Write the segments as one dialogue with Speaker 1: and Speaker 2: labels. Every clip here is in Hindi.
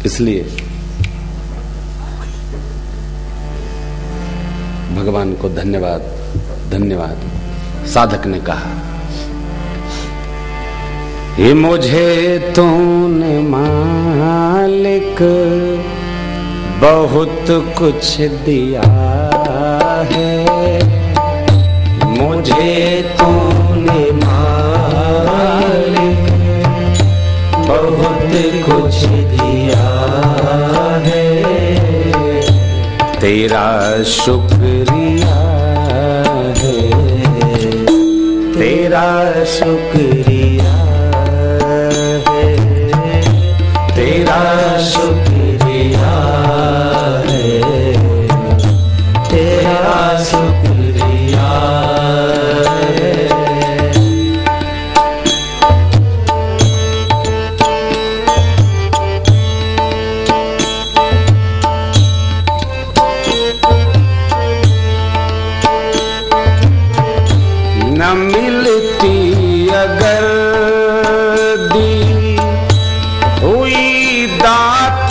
Speaker 1: इसलिए भगवान को धन्यवाद धन्यवाद। साधक ने कहा, ये मुझे तूने मालिक बहुत कुछ दिया है, मुझे तूने मालिक बहुत कुछ दिया है, तेरा शुक्रिया है, तेरा शुक्रिया है, तेरा शुक्रिया है, तेरा शुक्रिया है। न मिलती अगर दी हुई दात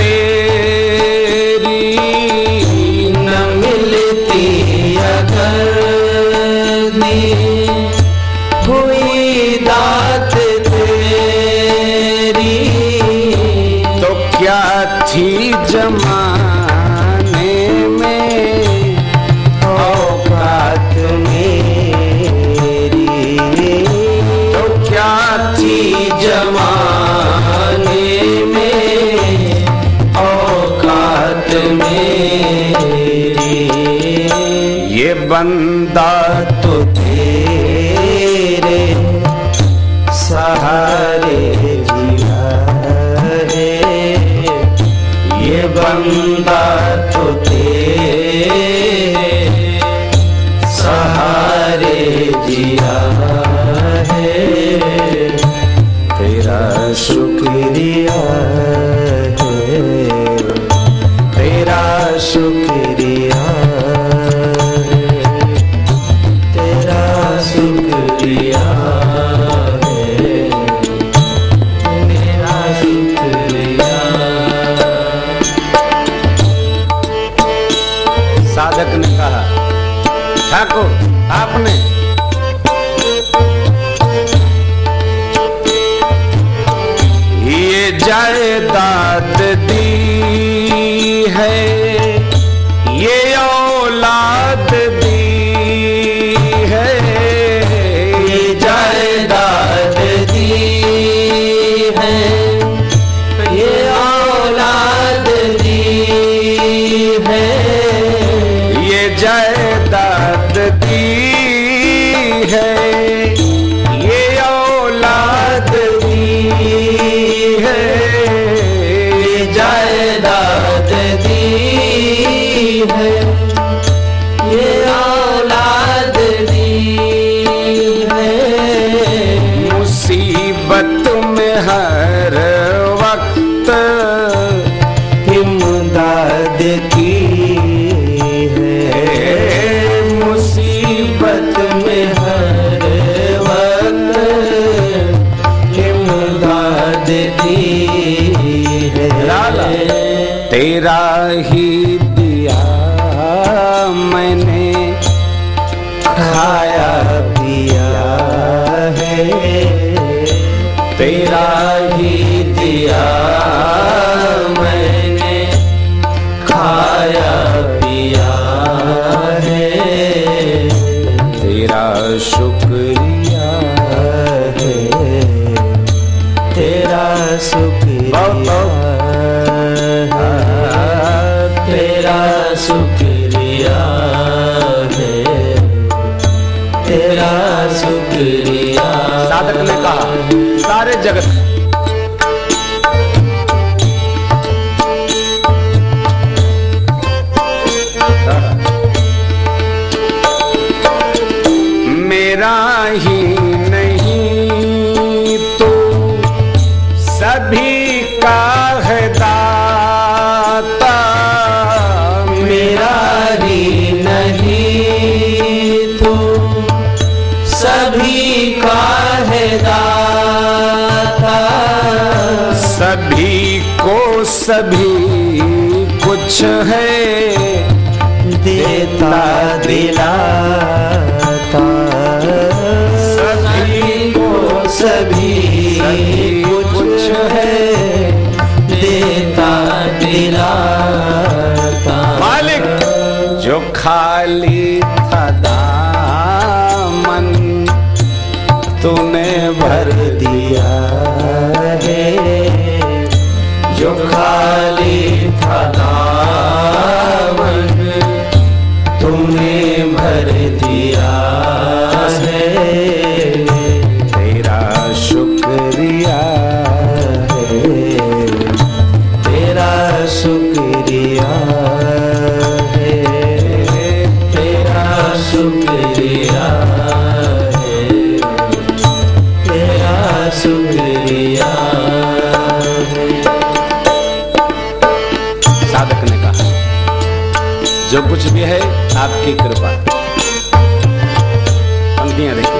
Speaker 1: तेरी, न मिलती अगर दी हुई दात तेरी, तो क्या थी जमाने में औकात मेरी, तो क्या थी जमाने में औकात मेरी, ये बंदा तो तेरे सहारे जिया है, ये बंदा तो तेरे सहारे जिया है, तेरा शुक्रिया है, तेरा शुक्रिया है, तेरा शुक्रिया है, तेरा शुक्रिया। साधक ने कहा, ठाकुर आपने ये जायदाद दी है, ये औलाद दी है, ये जायदाद दी है, ये औलाद दी है, ये जायदाद दी है, ये औलाद दी है, ये जायदाद दी है, ये औलाद दी है। मुसीबत में हर वक्त इमदाद की है, मुसीबत में हर वक्त इमदाद की है, तेरा ही दिया मैंने खाया पिया है, तेरा ही दिया मैंने खाया पिया है, तेरा शुक्रिया है, तेरा शुक्रिया है, तेरा शुक्रिया है, तेरा शुक्रिया। साधक ने कहा, सारे जगत मेरा ही नहीं तो सभी का है दाता, मेरा ही नहीं तो सभी का है दाता, को सभी कुछ है,
Speaker 2: देता दिलाता।
Speaker 1: सभी को
Speaker 2: सभी कुछ है, देता दिलाता।
Speaker 1: मालिक जो खाली था दामन तूने भर
Speaker 2: दिया है, जो खाली था दामन तुमने भर दिया है।
Speaker 1: तेरा शुक्रिया
Speaker 2: है, तेरा शुक्रिया है, तेरा शुक्रिया है, तेरा शुक्रिया है।
Speaker 1: साधक ने कहा जो कुछ भी है आपकी कृपा। पंक्तियां देखिए।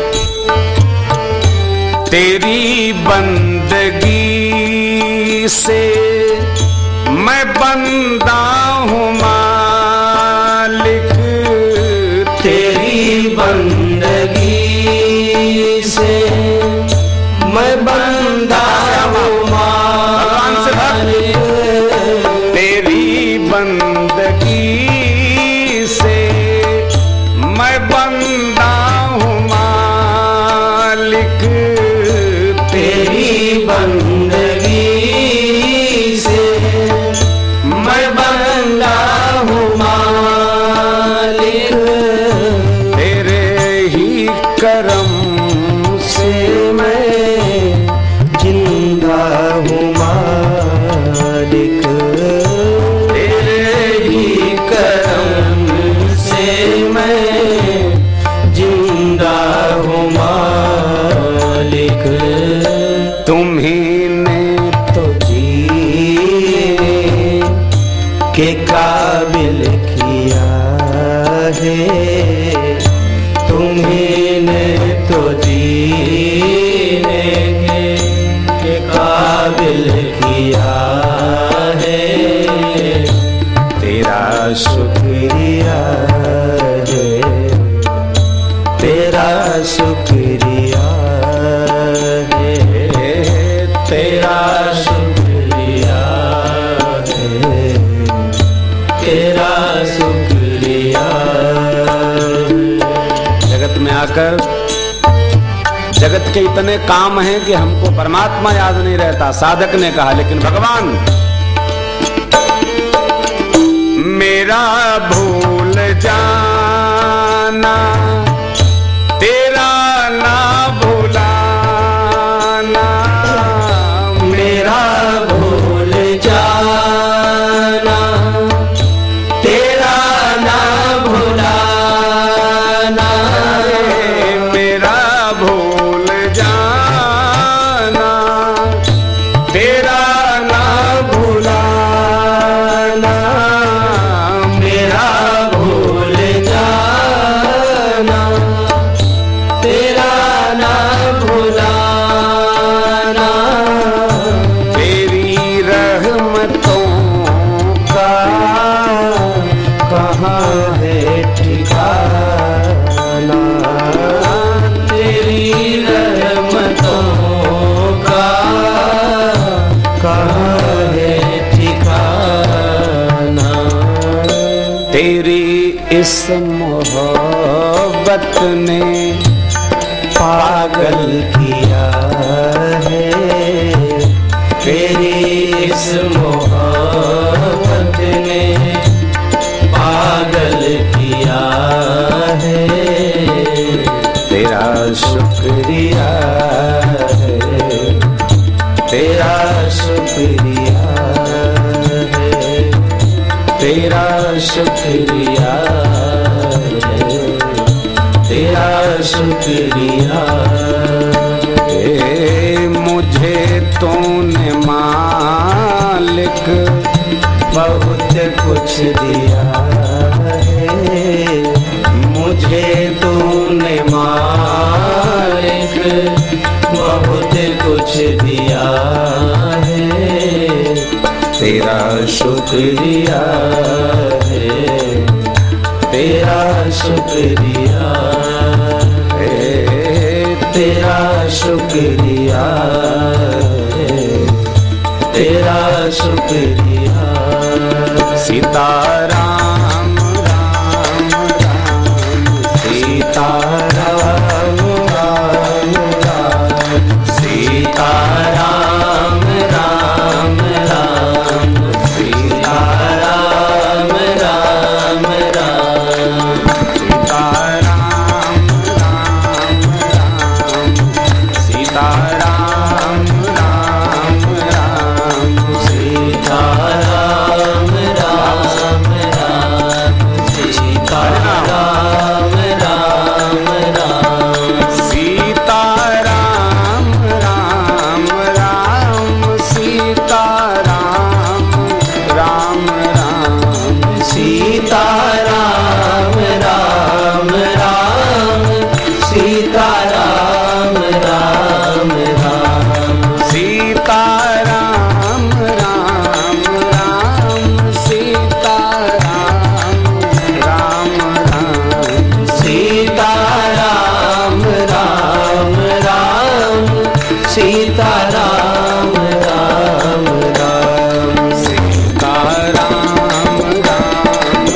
Speaker 1: तेरी बंदगी से मैं बंदा हूँ मालिक,
Speaker 2: तेरी बंदगी से मैं बंदा हूँ मालिक।
Speaker 1: तेरी बंदगी से मैं बंदा हूँ मालिक,
Speaker 2: तेरी बंदगी से मैं बंदा हूँ मालिक।
Speaker 1: तेरे ही करम
Speaker 2: से मैं जिंदा हूँ मालिक, तेरे ही करम से मैं जिंदा हूँ मालिक।
Speaker 1: तुम्ही ने
Speaker 2: तो जीने के काबिल किया है, तुम्हीने तो जीने के काबिल किया है। तेरा शुक्रिया है, तेरा शुक्रिया है, तेरा शुक्रिया है, तेरा शुक्रिया।
Speaker 1: जगत में आकर जगत के इतने काम हैं कि हमको परमात्मा याद नहीं रहता। साधक ने कहा लेकिन भगवान मेरा भूल जाना, तेरा ना भुलाना,
Speaker 2: मेरा भूल जाना, तेरा ना भुलाना,
Speaker 1: मेरा भूल जाना, तेरा ना
Speaker 2: भुलाना, मेरा भूल जाना, तेरा ना भुलाना।
Speaker 1: तेरी रहमतों का
Speaker 2: कहाँ है ठिकाना, तेरी रहमतों का कहाँ है ठिकाना।
Speaker 1: तेरी इस मोहब्बत ने
Speaker 2: पागल किया है, तेरी इस मोहब्बत ने पागल किया है।
Speaker 1: तेरा
Speaker 2: शुक्रिया है, तेरा शुक्रिया है, तेरा शुक्रिया है, तेरा शुक्रिया है।
Speaker 1: मुझे तूने मालिक
Speaker 2: बहुत कुछ दिया है, मुझे तूने मालिक बहुत कुछ दिया है। तेरा शुक्रिया है, तेरा शुक्रिया है, तेरा शुक्रिया है, तेरा शुक्रिया।
Speaker 1: सीताराम राम राम
Speaker 2: सीताराम राम राम सीताराम राम राम सीताराम राम राम
Speaker 1: सीताराम राम राम सीताराम राम राम
Speaker 2: सीताराम राम राम सीताराम राम राम
Speaker 1: सीताराम राम राम सीताराम राम राम
Speaker 2: सीताराम राम राम सीताराम राम राम
Speaker 1: सीताराम राम राम सीताराम राम राम
Speaker 2: सीताराम राम राम सीताराम राम राम
Speaker 1: सीताराम राम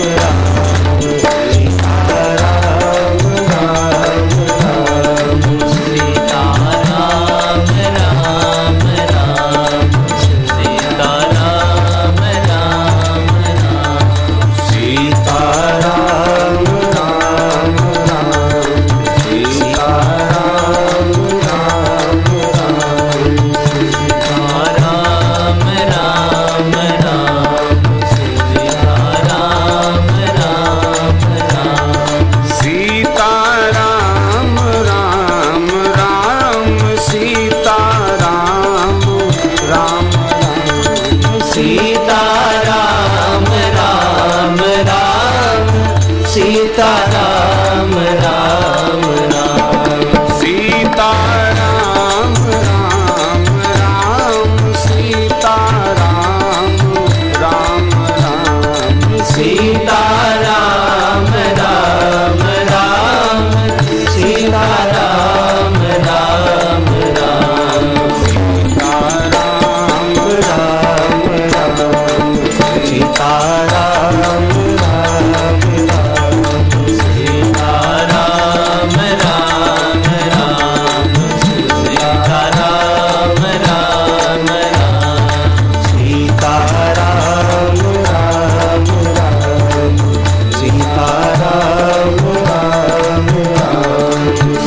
Speaker 1: सीताराम राम राम सीताराम राम राम
Speaker 2: सीताराम राम राम सीताराम राम राम
Speaker 1: सीताराम राम राम सीताराम राम राम
Speaker 2: सीताराम राम राम सीताराम राम राम
Speaker 1: सीताराम
Speaker 2: राम राम सीताराम राम राम सीताराम राम राम सीताराम राम राम सीताराम राम राम सीताराम राम राम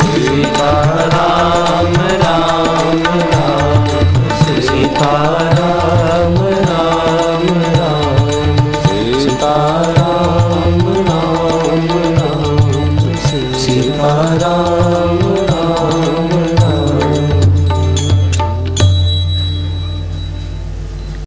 Speaker 2: सीताराम राम राम सीताराम राम राम सीताराम राम राम सीताराम